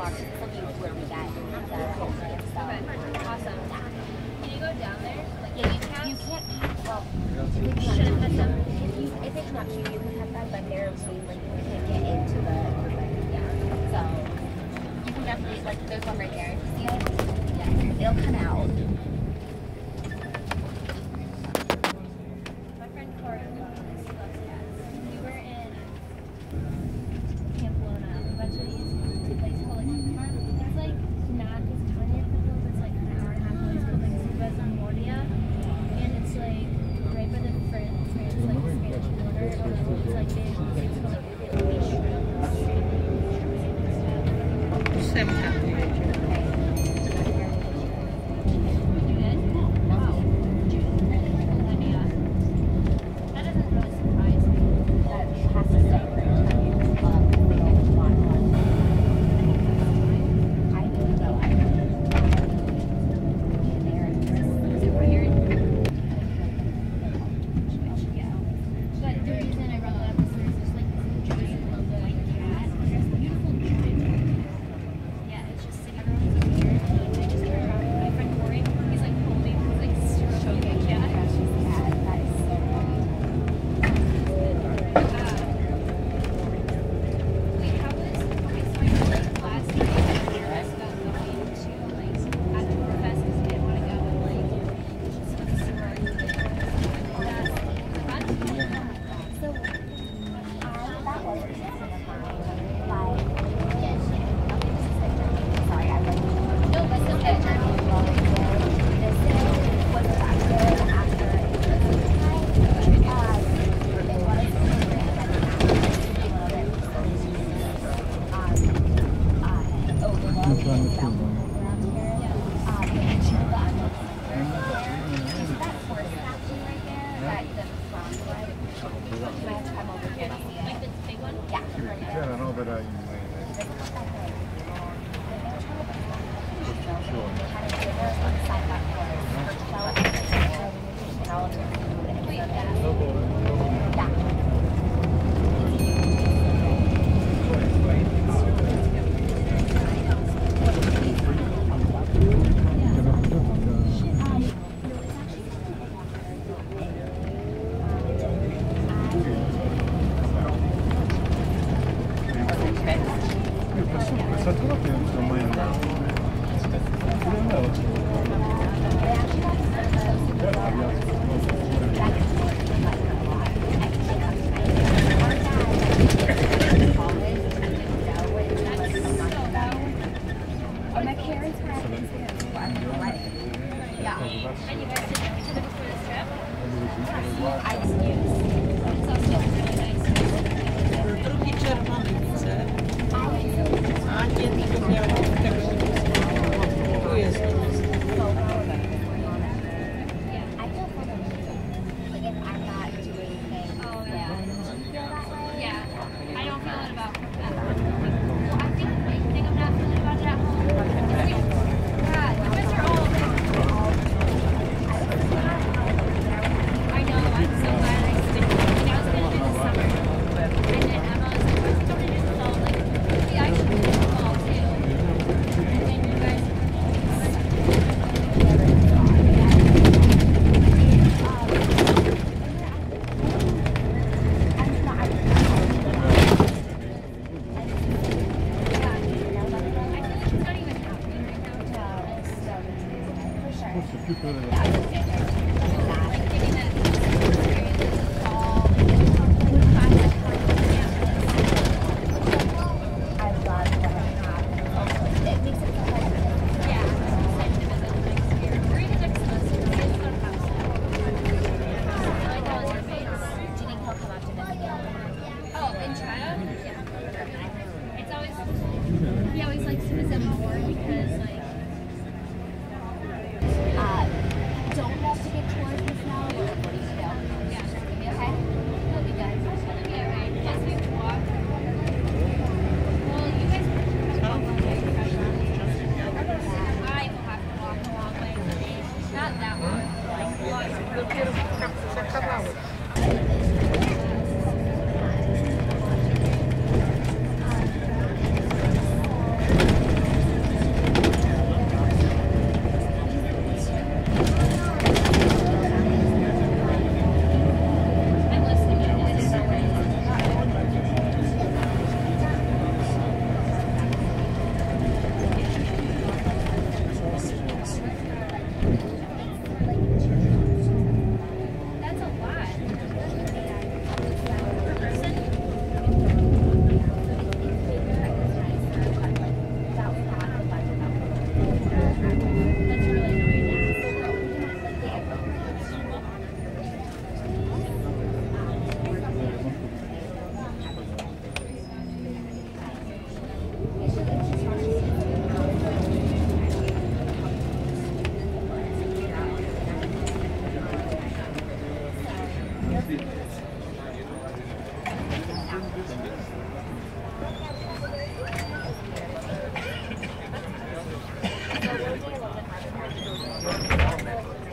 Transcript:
This will be where we get the ingredients. So Awesome. Can you go down there? Like, yeah, you can't. Well, if they should have put them. if they come up to you, you can have them, but they're mainly you can't get into the yeah. So you can definitely like there's one right there. See it? Yeah, it'll come out. My friend Corey loves cats. We were in Pamplona. We went to these places called it's like not as tiny as Pamplona, but it's like an hour and a half away. It's called like Zubas and Mordia, and it's like right by the France like Spanish border. It's like they it's called like C'era un'opera in Questa che non sono mai andato. My parents were at this yeah. And you guys did know each other before this trip? I just used It's also really nice. Drugi czerwonice. I A nie widziałam tego. Tu jest. I feel for them too. Like if I'm not doing things. Oh, yeah. Feel that way? Yeah. I don't feel it about that. Well, I think the main thing I'm not feeling about it at home is yeah, you guys are all I know, I'm so glad I stick with it. I was gonna do this summer. And then Emma was like, why don't we do the fall? Like, yeah, I should do the fall too. And then you guys Forse più per he always likes to visit more because like You'll see